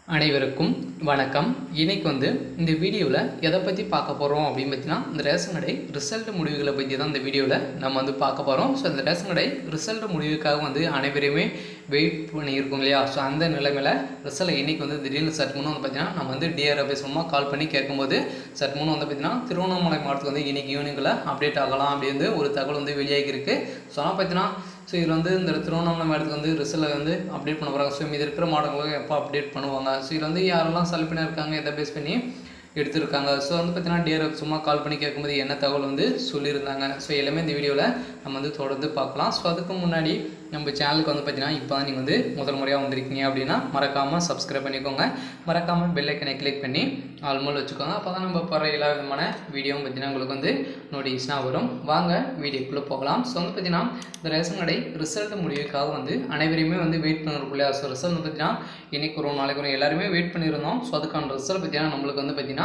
அனைவருக்கும் வணக்கம். இன்னைக்கு இந்த வீடியோவில் எதை பற்றி பார்க்க போகிறோம் அப்படின்னு பார்த்தீங்கன்னா, இந்த ரேஷன் கடை ரிசல்ட் முடிவுகளை பற்றி தான் இந்த வீடியோவில் நம்ம பார்க்க போகிறோம். ஸோ இந்த ரேஷன் கடை ரிசல்ட் முடிவுக்காக அனைவருமே வெயிட் பண்ணியிருக்கோம் இல்லையா? ஸோ அந்த நிலைமையில் ரிசல்ட் இன்னைக்கு திடீர்னு சற்று முன்னே பார்த்தீங்கன்னா, நம்ம டிஆர் ஆஃபீஸ் கால் பண்ணி கேட்கும்போது சற்று முன்னே பார்த்தீங்கன்னா, திருவண்ணாமலை மாவட்டத்துக்கு இன்னைக்கு ஈவினிங்கில் அப்டேட் ஆகலாம் அப்படின்னு ஒரு தகவல் வெளியாகிருக்கு. ஸோ ஆனால் பார்த்தீங்கன்னா, ஸோ இதில் இந்த திருவண்ணாமலை மாவட்டத்துக்கு ரிசல்ட் அப்டேட் பண்ண போகிறாங்க. ஸோ இது இருக்கிற மாவட்டங்களுக்கு எப்போ அப்டேட் பண்ணுவாங்க? ஸோ இதில் யாரெல்லாம் செலக்ட் பண்ணியிருக்காங்க, எதை பேஸ் பண்ணி எடுத்துருக்காங்க? ஸோ பார்த்தீங்கன்னா, டிஆர்எஃப் சும்மா கால் பண்ணி கேட்கும்போது என்ன தகவல் சொல்லியிருந்தாங்க. ஸோ எல்லாமே இந்த வீடியோவில் நம்ம தொடர்ந்து பார்க்கலாம். ஸோ அதுக்கு முன்னாடி நம்ம சேனலுக்கு பார்த்தீங்கன்னா, இப்போ தான் நீங்கள் முதல் முறையாக வந்திருக்கீங்க அப்படின்னா மறக்காமல் சப்ஸ்கிரைப் பண்ணிக்கோங்க. மறக்காமல் பெல் ஐக்கனை கிளிக் பண்ணி ஆல்மோல் வச்சுக்கோங்க. அப்போ தான் நம்ம போகிற எல்லா விதமான வீடியோவும் பார்த்தீங்கன்னா உங்களுக்கு நோட்டிஃபிகேஷனாக வரும். வாங்க வீடியோக்குள்ளே போகலாம். ஸோ பார்த்தீங்கன்னா, இந்த ரேஷன் கடை ரிசல்ட் முடிவுக்காக அனைவரையுமே வெயிட் பண்ணிருக்கோம் இல்லையா? ஸோ ரிசல்ட் பார்த்தீங்கன்னா இன்றைக்கி ஒரு நாளைக்கு எல்லாருமே வெயிட் பண்ணியிருந்தோம். ஸோ அதுக்கான ரிசல்ட் பார்த்தீங்கன்னா நம்மளுக்கு பார்த்தீங்கன்னா,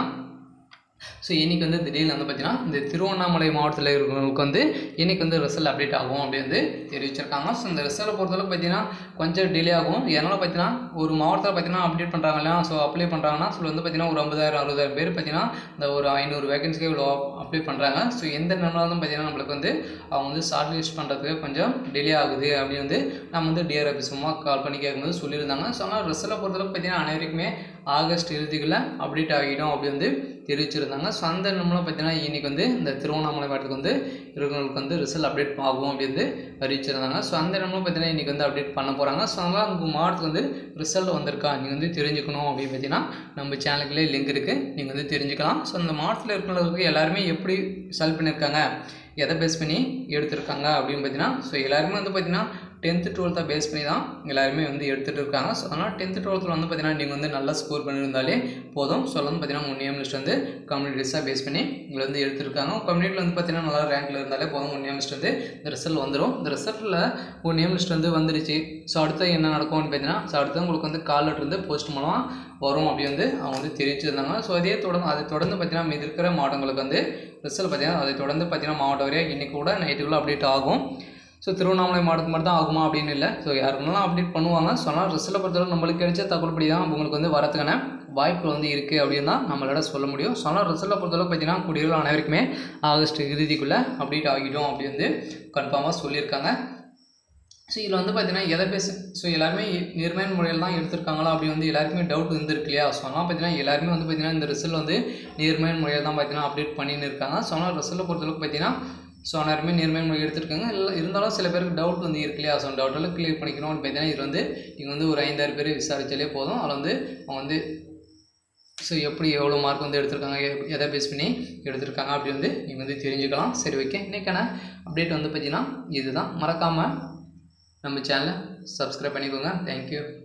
ஸோ இன்றைக்கி திடீர்னு பார்த்தீங்கன்னா, இந்த திருவண்ணாமலை மாவட்டத்தில் இருக்கிறவங்களுக்கு இன்றைக்கி ரிசல்ட் அப்டேட் ஆகும் அப்படின்னு தெரிவிச்சிருக்காங்க. ஸோ இந்த ரிசல்ட் பொறுத்தளவுக்கு பார்த்தீங்கன்னா கொஞ்சம் டிலே ஆகும். ஏன்னால பார்த்தீங்கன்னா ஒரு மாவட்டத்தில் பார்த்தீங்கன்னா அப்டேட் பண்ணுறாங்க இல்லையா? ஸோ அப்ளை பண்ணுறாங்கன்னா ஸோ பார்த்தீங்கன்னா ஒரு 50,000-60,000 பேர் பார்த்தீங்கன்னா இந்த ஒரு 500 வேகன்சிக்கு இவ்வளோ அப்ளை பண்ணுறாங்க. ஸோ எந்த நிலமாலும் பார்த்தீங்கன்னா நம்மளுக்கு அவங்க ஷார்ட் லிஸ்ட் பண்ணுறதுக்கு கொஞ்சம் டிலே ஆகுது அப்படின்னு நம்ம டிஆர் ஆஃபீஸ் கால் பண்ணி கேட்கும்போது சொல்லியிருந்தாங்க. ஸோ ஆனால் ரிசல்ட்டை பொறுத்தளவுக்கு பார்த்தீங்கன்னா அனைவருக்குமே ஆகஸ்ட் இறுதிக்குள்ளே அப்டேட் ஆகிடும் அப்படின்னு தெரிவிச்சிருந்தாங்க. ஸோ அந்த நம்மளும் பார்த்தீங்கன்னா இன்றைக்கி இந்த திருவண்ணாமலை மாவட்டத்துக்கு இருக்கிறவங்களுக்கு ரிசல்ட் அப்டேட் ஆகும் அப்படின்னு அறிவிச்சிருந்தாங்க. ஸோ அந்த நம்மளும் பார்த்தீங்கன்னா இன்றைக்கி அப்டேட் பண்ண போகிறாங்க. ஸோ அதனால் உங்கள் மாவட்டத்துக்கு ரிசல்ட் வந்திருக்கா நீங்கள் தெரிஞ்சுக்கணும் அப்படின்னு பார்த்தீங்கன்னா நம்ம சேனலுக்குள்ளே லிங்க் இருக்குது, நீங்கள் தெரிஞ்சுக்கலாம். ஸோ அந்த மாவட்டத்தில் இருக்கிறவங்களுக்கு எல்லாருமே எப்படி செலக்ட் பண்ணியிருக்காங்க, எதை பேஸ் பண்ணி எடுத்திருக்காங்க அப்படின்னு பார்த்தீங்கன்னா, ஸோ எல்லாருமே பார்த்தீங்கன்னா 10th 12th பேஸ் பண்ணி தான் எல்லாருமே எடுத்துகிட்டு இருக்காங்க. ஸோ அதனால் 10th 12th பார்த்தீங்கன்னா நீங்கள் நல்லா ஸ்கோர் பண்ணியிருந்தாலே போதும். ஸோ பார்த்தீங்கன்னா உங்கள் நேம் லிஸ்ட் கம்யூனிட்டிஸாக பேஸ் பண்ணி உங்களை எடுத்துருக்காங்க. கம்யூனிட்டியில் பார்த்தீங்கன்னா நல்லா ரேங்கில் இருந்தாலே போதும், உங்கள் நேம் லிஸ்ட் இந்த ரிசல்ட் வந்துடும். இந்த ரிசல்ட்டில் உங்கள் நேம் லிஸ்ட் வந்துருச்சு. ஸோ அடுத்து என்ன நடக்கும்னு பார்த்தீங்கன்னா, ஸோ அடுத்து உங்களுக்கு கால் லெட்டர் போஸ்ட் மூலமாக வரும் அப்படி அவங்க தெரிவிச்சிருந்தாங்க. ஸோ அதை தொடர்ந்து பார்த்தீங்கன்னா மீது இருக்கிற மாவட்டங்களுக்கு ரிசல்ட் பார்த்தீங்கன்னா அதை தொடர்ந்து பார்த்தீங்கன்னா மாவட்டம் வரையாக இன்றைக்கி கூட நைட்டுக்குள்ளே அப்டேட் ஆகும். ஸோ திருவண்ணாமலை மாவட்டத்துக்கு மட்டும் தான் ஆகுமா அப்படின்னு இல்லை. ஸோ யாருக்குனாலும் அப்டேட் பண்ணுவாங்க. ஸோ ஆனால் ரிசல்ட்டை பொறுத்தவரை நம்மளுக்கு கிடைச்ச தகவல்படி தான் உங்களுக்கு வரத்துக்கான வாய்ப்பு இருக்குது அப்படின்னு தான் நம்மளோட சொல்ல முடியும். ஸோ ஆனால் ரிசல்ட்டை பொறுத்தளவு பார்த்தீங்கன்னா குடியுள்ள அனைவருக்குமே ஆகஸ்ட் இறுதிக்குள்ளே அப்டேட் ஆகிடும் அப்படின்னு கன்ஃபார்மாக சொல்லியிருக்காங்க. ஸோ இதில் பார்த்தீங்கன்னா எதை பேச ஸோ எல்லாருமே நேர்மையான முறையில் தான் எடுத்திருக்காங்களா அப்படி எல்லாருக்குமே டவுட் இருந்திருக்கு இல்லையா? ஸோ ஆனால் பார்த்தீங்கன்னா எல்லாருமே பார்த்தீங்கன்னா இந்த ரிசல்ட் நேர்மையான முறையில் தான் பார்த்தீங்கன்னா அப்டேட் பண்ணின்னு இருக்காங்க. ஸோ ஆனால் ரிசல்ட்டை பொறுத்தளவுக்கு பார்த்தீங்கன்னா ஸோ எல்லாருமே நேர்மையான முறை எடுத்திருக்காங்க. இருந்தாலும் சில பேருக்கு டவுட் இருக்கு இல்லையா? ஸோ டவுட்டெல்லாம் கிளியர் பண்ணிக்கணும்னு பார்த்தீங்கன்னா இது நீங்கள் ஒரு 5-6 பேர் விசாரித்தாலே போதும். அதில் அவங்க ஸோ எப்படி எவ்வளோ மார்க் எடுத்திருக்காங்க, எதை பேஸ் பண்ணி எடுத்திருக்காங்க அப்படி நீங்கள் தெரிஞ்சுக்கலாம். சரி, ஓகே. இன்றைக்கான அப்டேட் பார்த்தீங்கன்னா இதுதான். மறக்காமல் நம்ம சேனலை சப்ஸ்கிரைப் பண்ணிக்கோங்க. தேங்க்யூ.